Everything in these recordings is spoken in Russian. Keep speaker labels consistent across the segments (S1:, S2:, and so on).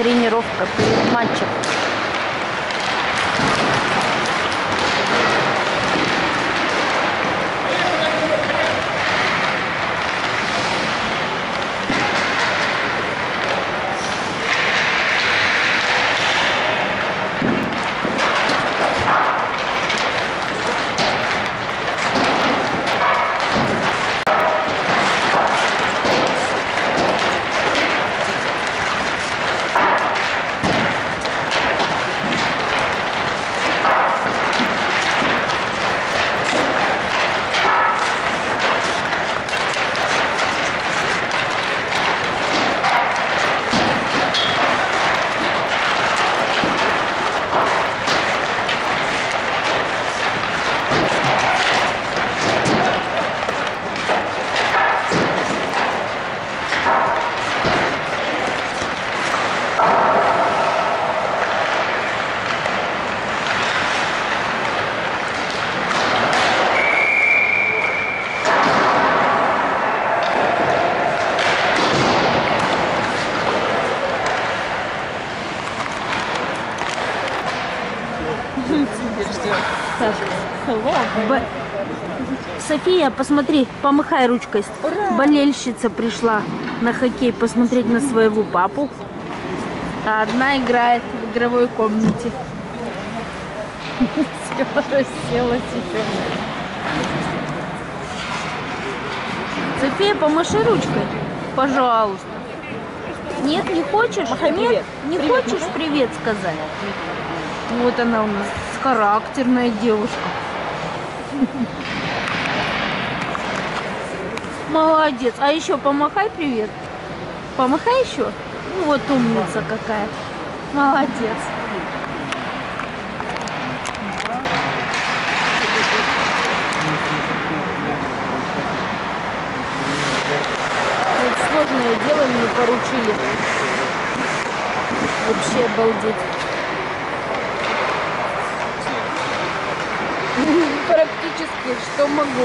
S1: тренировка перед матчем. София, посмотри, помахай ручкой. Ура! Болельщица пришла на хоккей посмотреть на своего папу. А одна играет в игровой комнате. Все, расселась еще. София, помаши ручкой, пожалуйста. Нет, не хочешь?
S2: Махай привет.
S1: Не
S2: Привет,
S1: хочешь привет сказать? Вот она у нас характерная девушка. Молодец. А еще помахай привет. Помахай еще. Ну вот умница какая. Молодец. Вот сложное дело мне поручили. Вообще обалдеть. Практически что могу.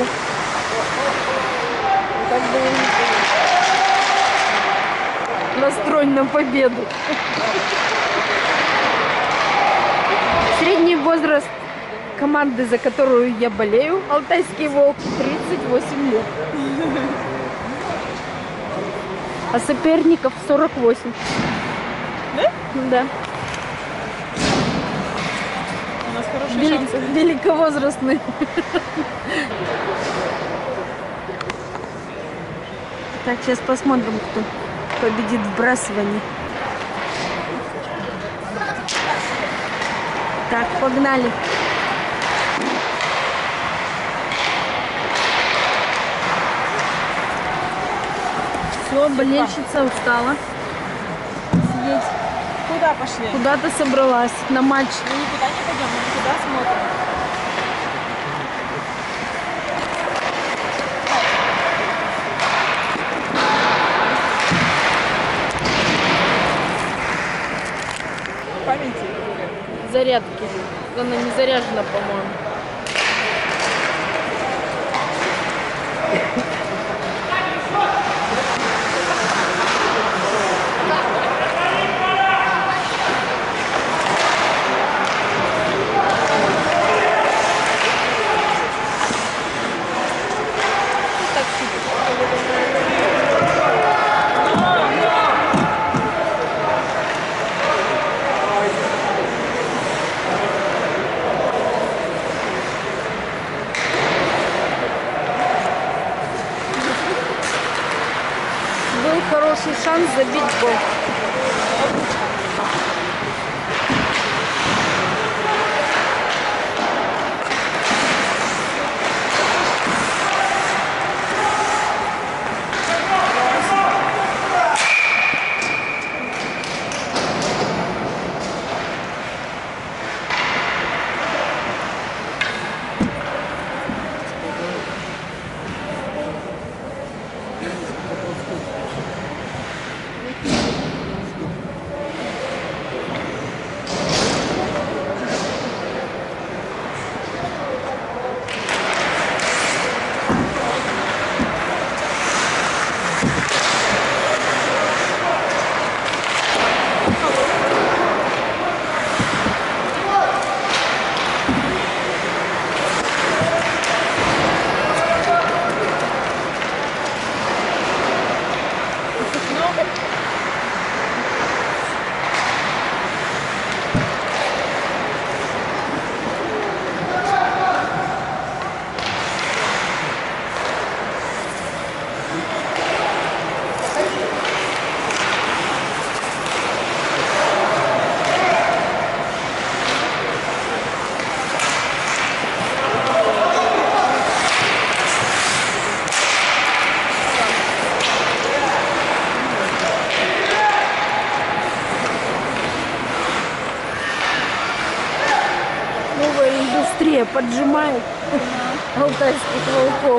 S1: Как бы настроен на победу. Средний возраст команды, за которую я болею, Алтайский Волк, 38 лет. А соперников 48.
S2: Да?
S1: Да.
S2: У нас хорошие шансы.
S1: Великовозрастные. Так, сейчас посмотрим, кто победит в вбрасывании. Так, погнали. Все, болельщица устала сидеть.
S2: Куда пошли?
S1: Куда-то собралась на матч.
S2: Мы никуда не пойдем, мы никуда смотрим. Памяти.
S1: Зарядки. Она не заряжена, по-моему. Был хороший шанс забить гол. поджимает алтайских волков.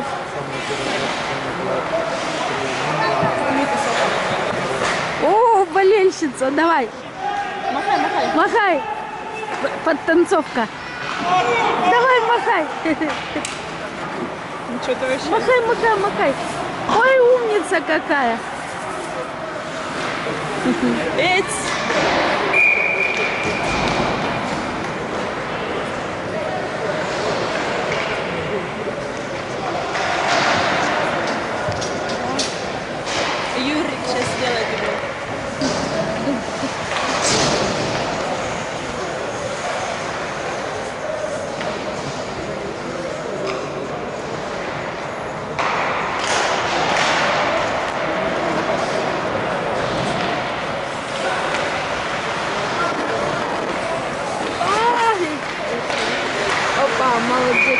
S1: О, болельщица, давай.
S2: Махай, махай.
S1: Махай. Подтанцовка. Давай, махай.
S2: Ну что ты вообще?
S1: Махай, махай, махай. Ой, умница какая.
S2: Эть! Юрик сейчас сделает его.
S1: Опа, молодец.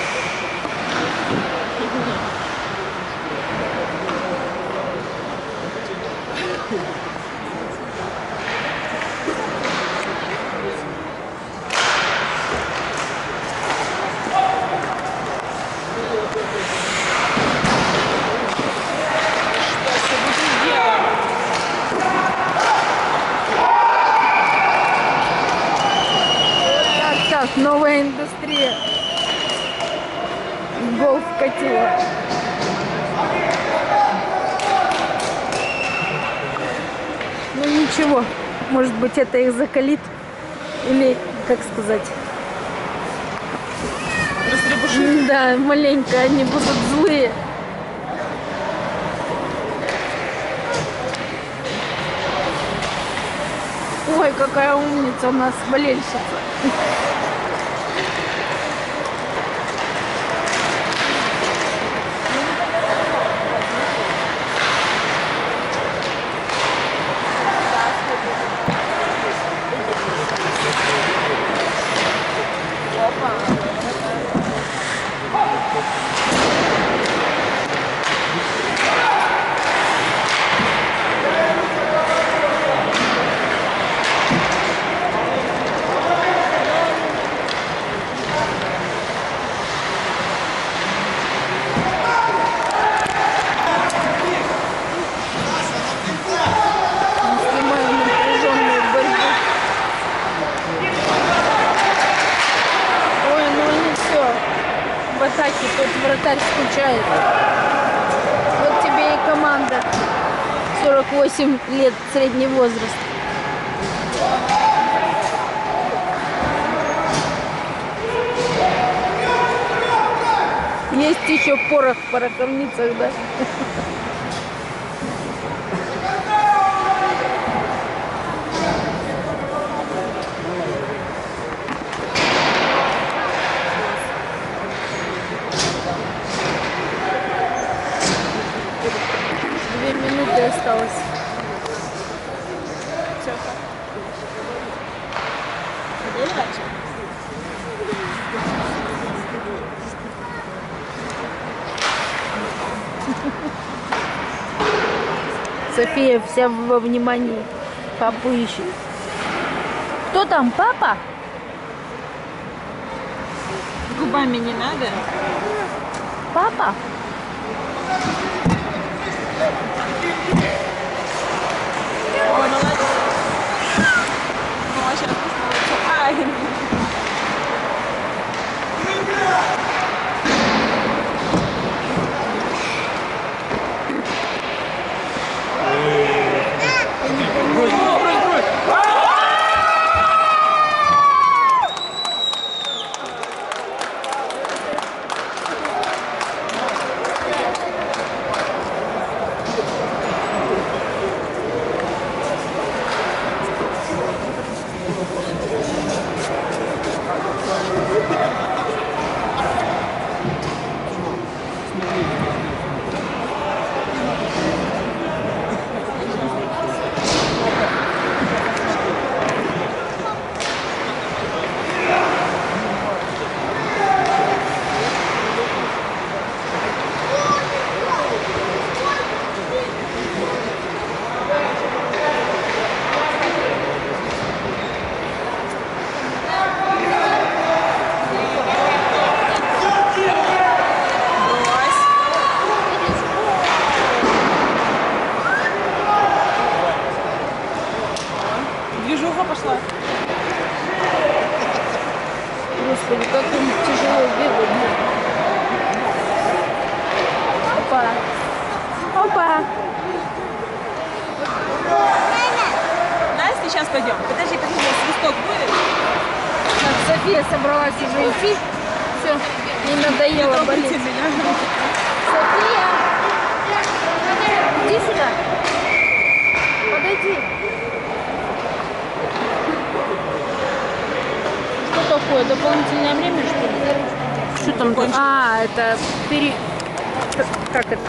S2: Что ты будешь делать?
S1: Так, новая индустрия. Гол вкатила. Ну ничего, может быть это их закалит. Или, как сказать,
S2: Растребуши.
S1: да, маленько они будут злые. Ой, какая умница у нас болельщица. Снимаем напряженную борьбу. Ой, ну они все. В атаке тут вратарь скучает. Вот тебе и команда. 48 лет средний возраст. Есть еще порох в пороховницах, да? Две минуты осталось.
S2: Все, так. Идешь дальше?
S1: София вся во внимании. Папу ищет. Кто там, папа?
S2: Губами не надо.
S1: Папа?
S2: Ой, молодец. Ну, а сейчас посмотрите. Ай! пойдем. Подожди, свисток будет?
S1: Так, София собралась уже идти. Все, ей надоело болеть. София! Иди сюда. Подойди. Что такое? Дополнительное время, что ли? Что там? А, это Как это?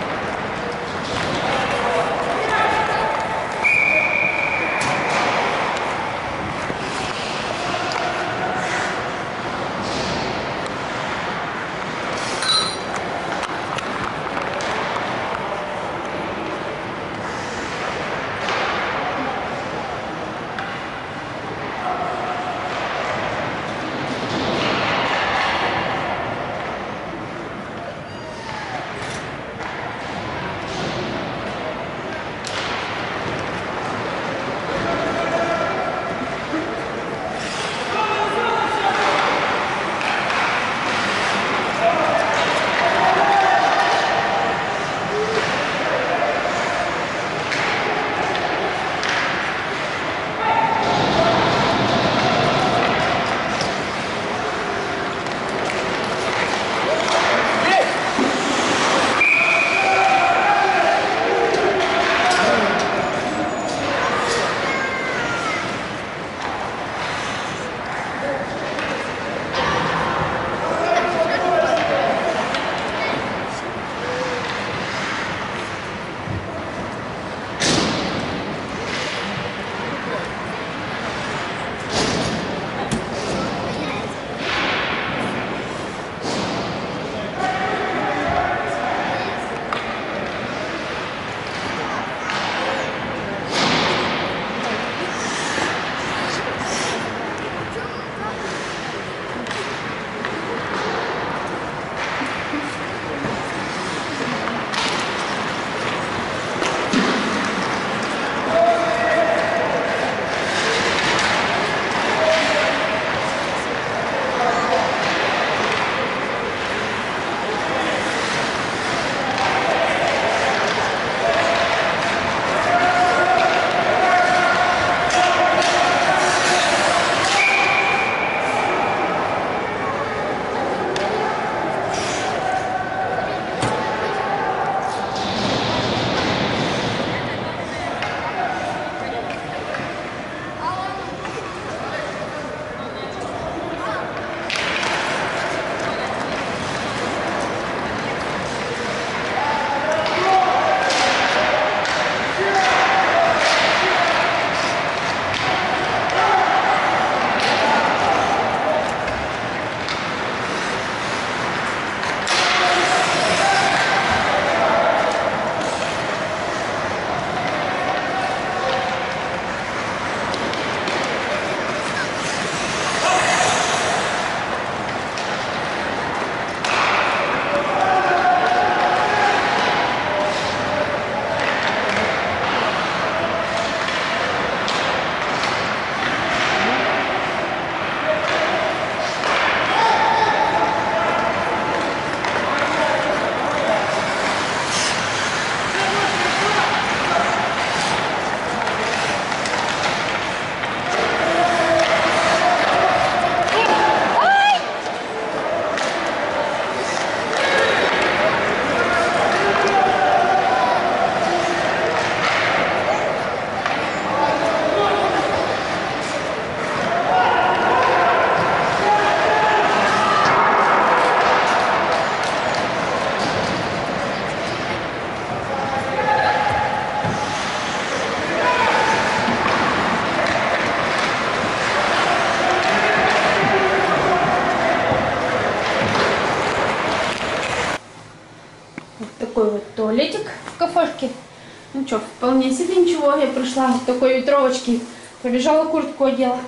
S1: Такой вот туалетик в кафешке. Ну что, вполне себе ничего. Я пришла в такой ветровочке, побежала, куртку одела.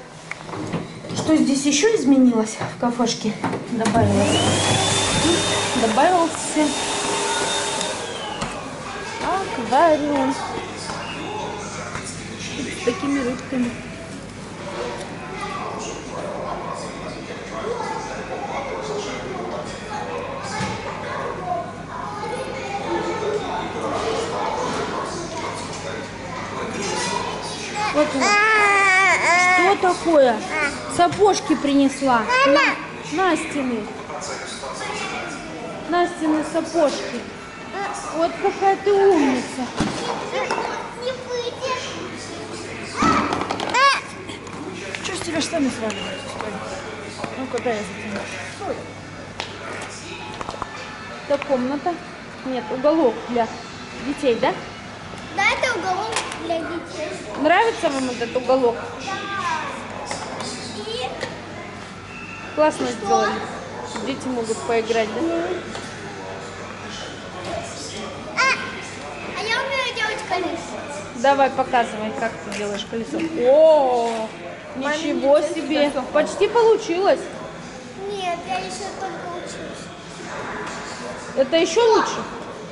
S1: Что здесь еще изменилось в кафешке? Добавился аквариум с такими рыбками. Вот он. такое? Сапожки принесла. Настины. Настины сапожки. Вот какая ты умница.
S3: Не выйдешь.
S2: Что с тебя штаны сваливаются? Стой. Ну куда я затяну? Стой.
S1: Это комната. Нет, уголок для детей, да?
S3: Да, это уголок для детей.
S1: Нравится вам этот уголок?
S3: И
S1: Классно сделали. Дети могут поиграть, да?
S3: а я умею делать колесо.
S1: Давай, показывай, как ты делаешь колесо. О, ничего себе. Почти получилось.
S3: Нет, я еще только учусь.
S1: Это еще лучше.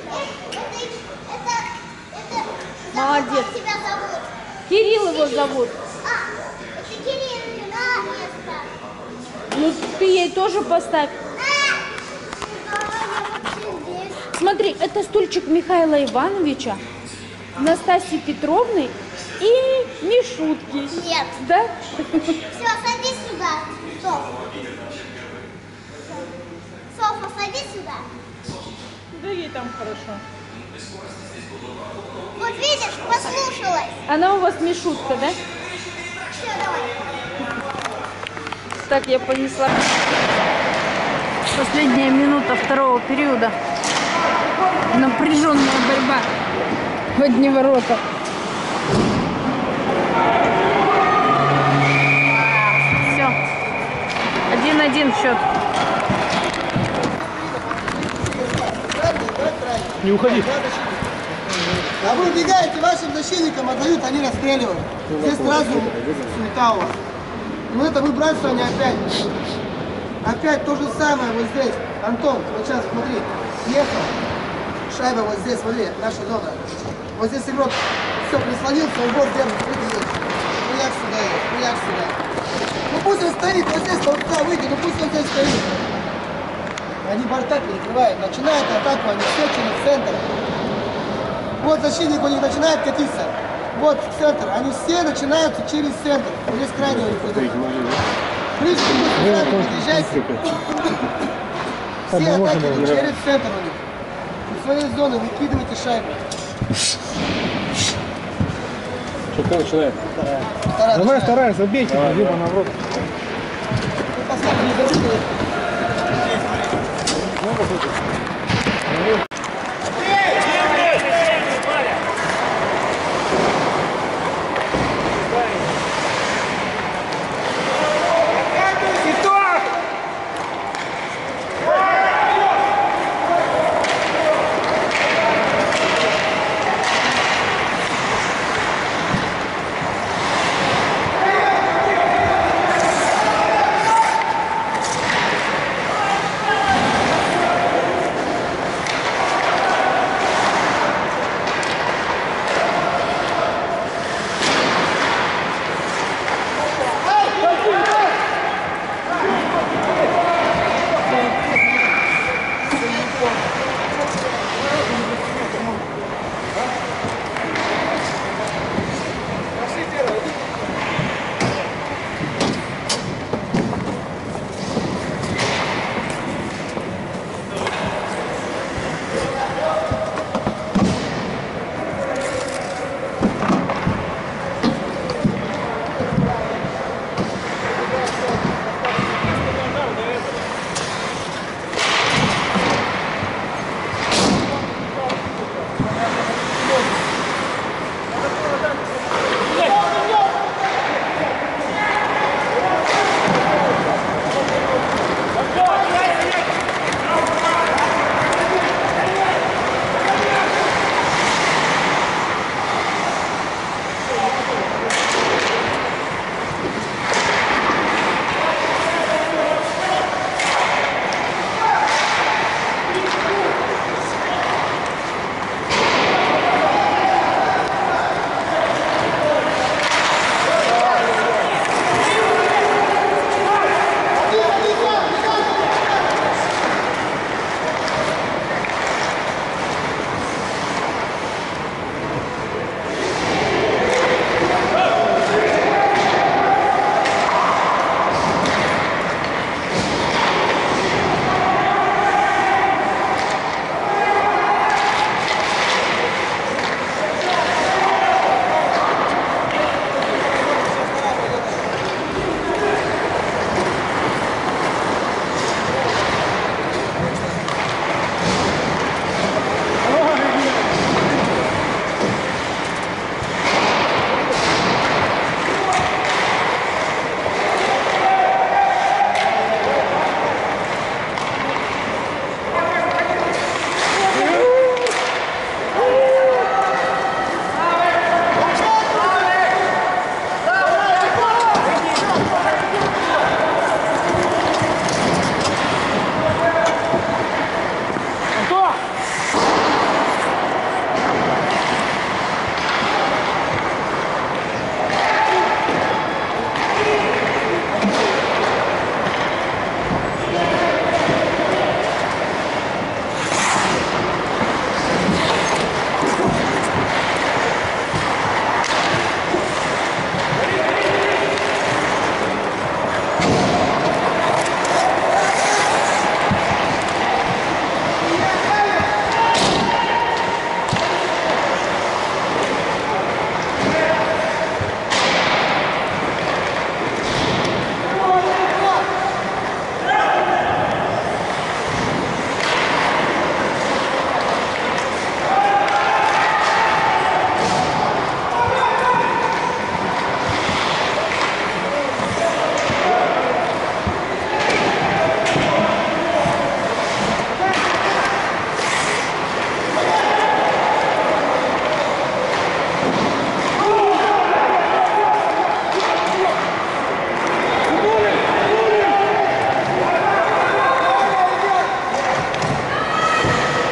S1: Молодец.
S3: Как тебя зовут?
S1: Кирилл его зовут.
S3: Это Кирилл, на место.
S1: Ну, ты ей тоже поставь.
S3: Да, я вообще здесь.
S1: Смотри, это стульчик Михаила Ивановича, Настасьи Петровны и Мишутки.
S3: Нет.
S1: Да?
S3: Все, садись сюда. Соф. Софа, садись сюда.
S2: Да ей там хорошо.
S3: Вот видишь, послушалась.
S1: Она у вас Мишутка, да?
S3: Все, давай.
S1: Так, я понесла. Последняя минута второго периода. Напряженная борьба в одни ворота. Все. 1-1 счет.
S4: Не уходи.
S5: А вы убегаете, вашим защитникам отдают, они расстреливают. Здесь сразу суета у вас. Ну это выбрасывание они опять. Опять то же самое вот здесь. Антон, вот сейчас смотри. Ехал. Шайба вот здесь, смотри, наша зона. Вот здесь игрок все прислонился, и вот держит. Хуяк сюда, хуяк сюда. Ну пусть он стоит, вот здесь толпа выйдет, ну пусть он здесь стоит. Они борта перекрывают, начинают атаку, они все через центр. Вот защитник у них начинает катиться. Вот центр. Они все начинаются через центр. Здесь крайне у них идут. Ближе к нему подъезжайте. Все атаки через центр у них. В своей зоны выкидывайте шайбу.
S4: Что, кто начинает?
S5: Давай,
S4: вторая, забейте, либо наоборот.
S5: Посмотри, забейте.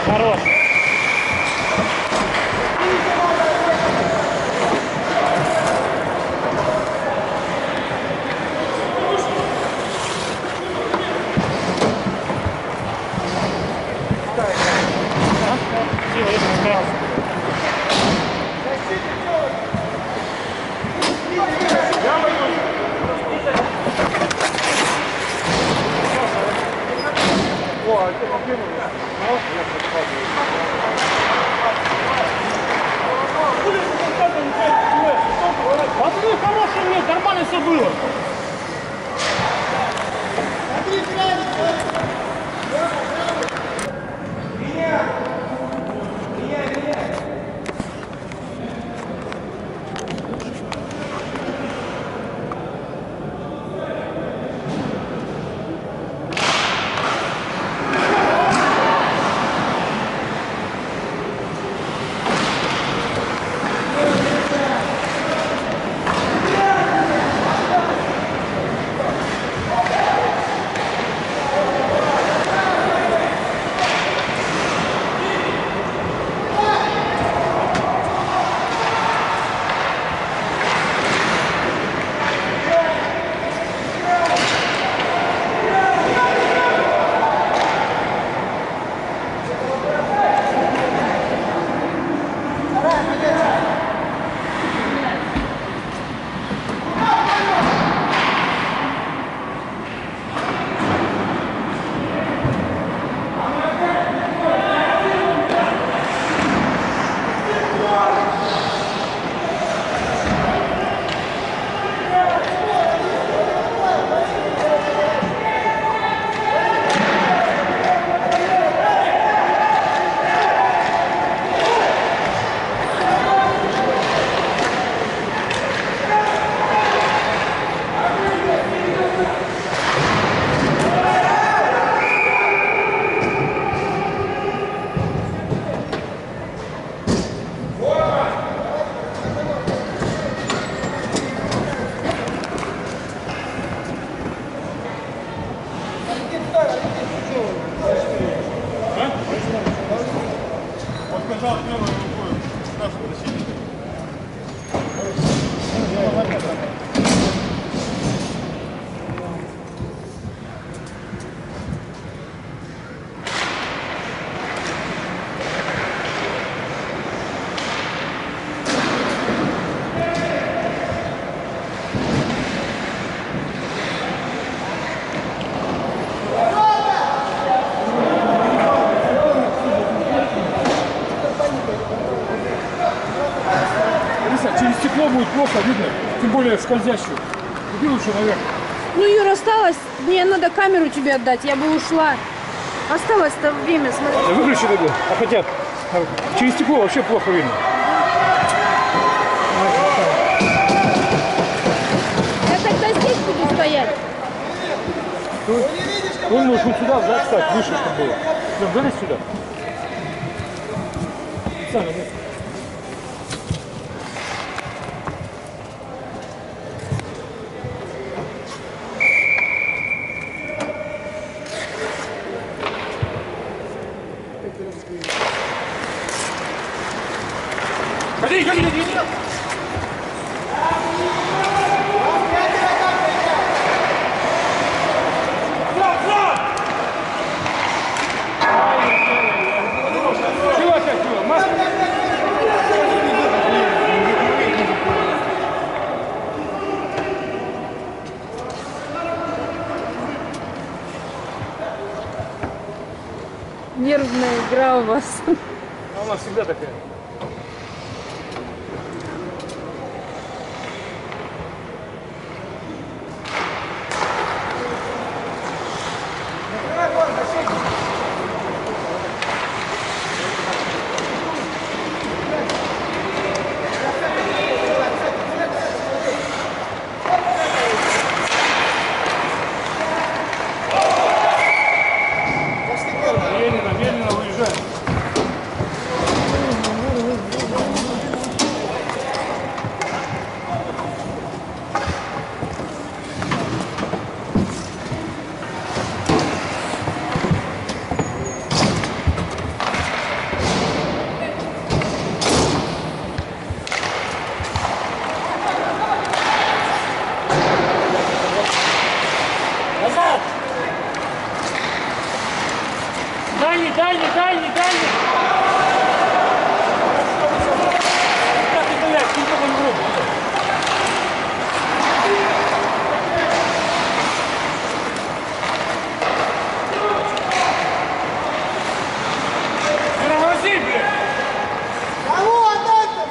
S4: Хорош. Сила, я постарался. Пацаны, хороший нет, нормально все было. Подбежал первой рукой нашего защитника. Через стекло будет плохо видно, тем более скользящую. Иди лучше наверх.
S1: Ну, Юра, осталось. Мне надо камеру тебе отдать, я бы ушла. Осталось-то время, смотри.
S4: Выключи тогда. А хотя через стекло вообще плохо видно.
S1: Я тогда здесь буду стоять.
S4: Он может вот сюда, да, встать, выше, чтобы было. Прям залезь сюда. Сами, нет. Ходи, ходи, ходи! Чего опять было? Маска?
S1: Нервная игра у вас.
S4: А у нас всегда такая. Медленно, медленно уезжаем. дальний, дальний, дальний. Так и стоять, никого не вроде. Тормози, блядь.
S5: Кого отдать-то?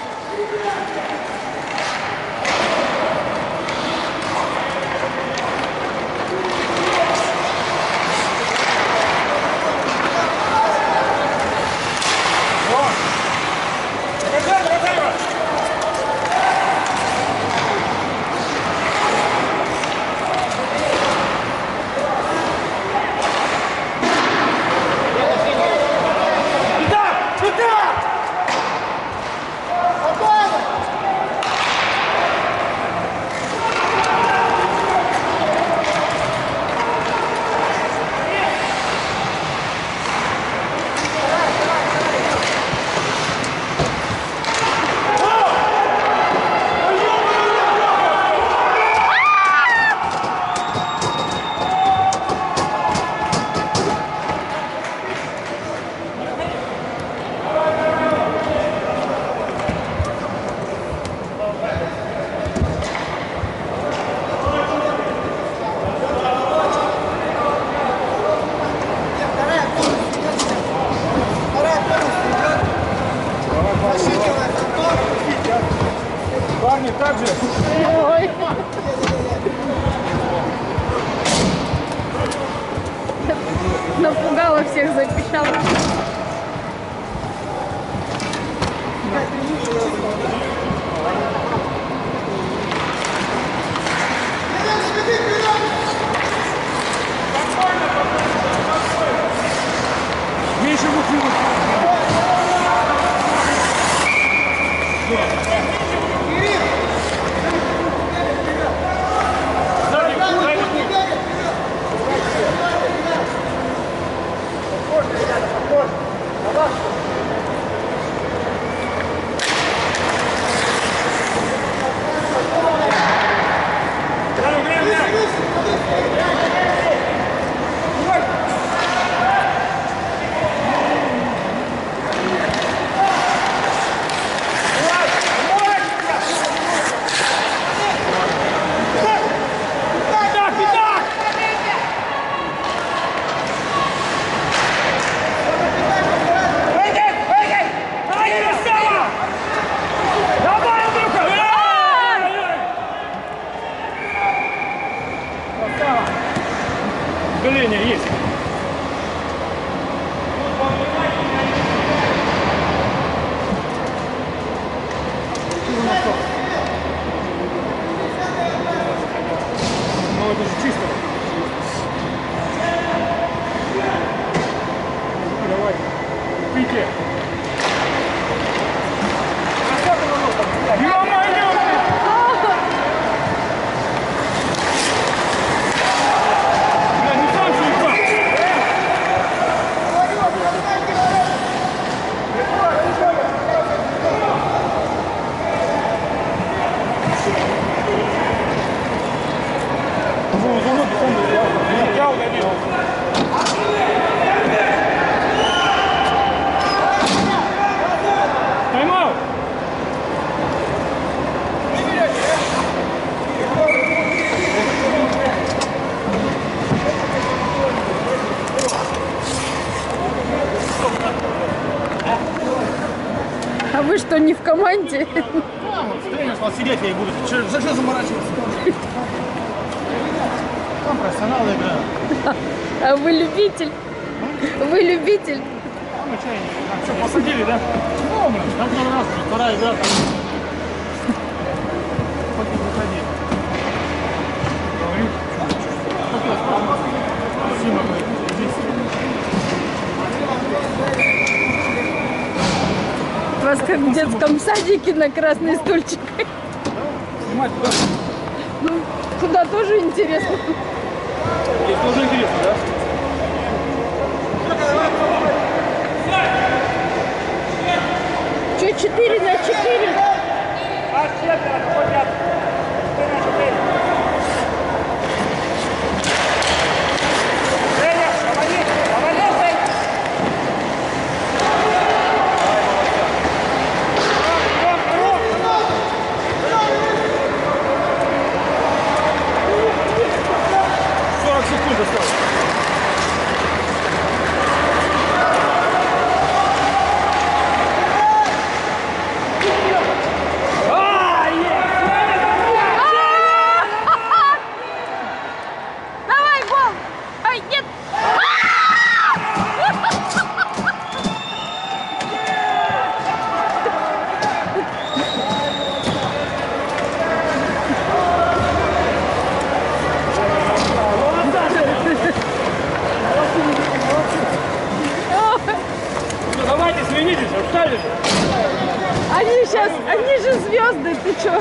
S4: Парни, так же.
S1: Ой. Напугала всех, запищала.
S4: Меньше бутылок. Удаление есть. Ну это же чисто. Давай. Пите. Ё-моё! Я удалил. Тайм-аут.
S1: А вы что, не в команде?
S6: Тренер сказал, сидеть я и буду. Зачем заморачиваться? Там профессионалы играют.
S1: А вы любитель? Вы любитель?
S4: Ну, что, все, посадили, да?
S6: Ну, блин, один раз, вторая игра. Там...
S4: Хоть не выходи. Говорю. Спасибо, говорит. Здесь.
S1: Вас как в детском садике на красный стульчик.
S4: Снимать куда?
S1: Ну, куда тоже интересно.
S4: Здесь тоже интересно, да?
S1: Че, 4 на 4?
S4: А четверо, хотят. 4 на 4. Женя, говори, говори, Жень. извинитесь, устали же.
S2: Они сейчас, они же звезды, ты чё?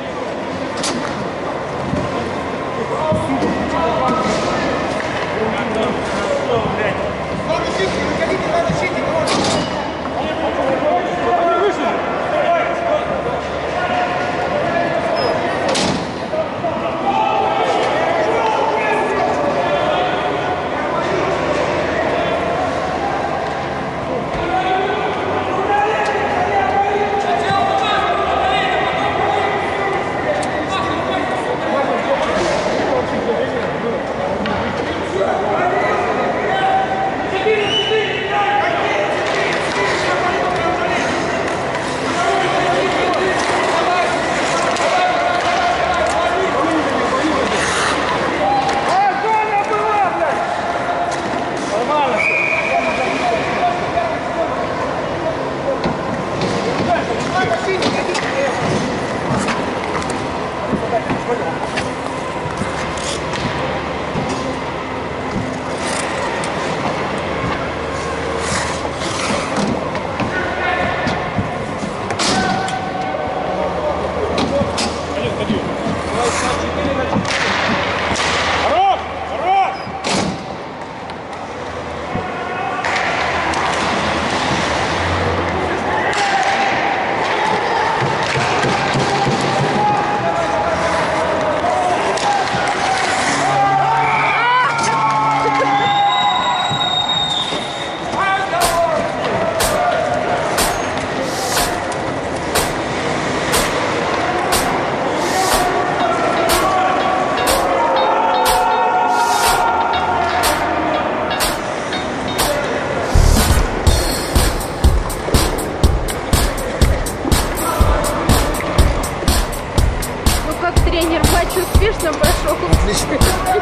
S2: Тренер матч успешно прошел.
S5: Отлично.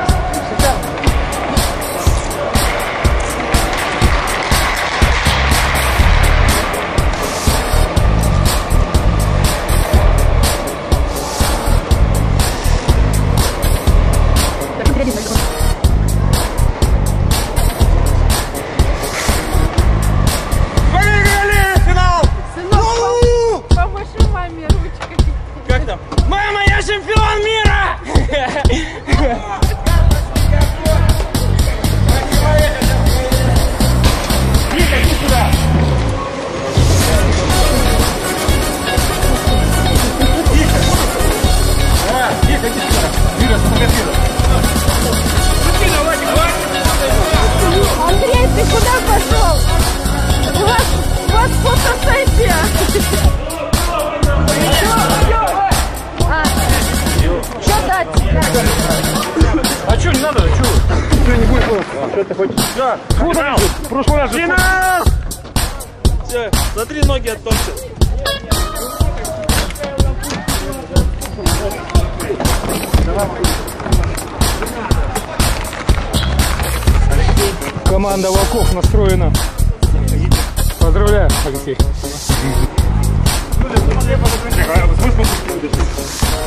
S6: Выиграли финал!
S2: Сынок, помаши маме ручкой.
S6: Как там? Мама, я чемпион мира! Вика, иди сюда! Вика, иди сюда! Вика, сфотографируй!
S2: Андрей, ты куда пошел? У вас фотосессия. Что дать?
S4: А что, не надо? Что не будет? Что ты хочешь?
S6: Да,
S4: Финал! В прошлый раз же...
S6: финал! Все, смотри, ноги оттопчут.
S4: Команда Волков настроена. Поздравляю, Алексей.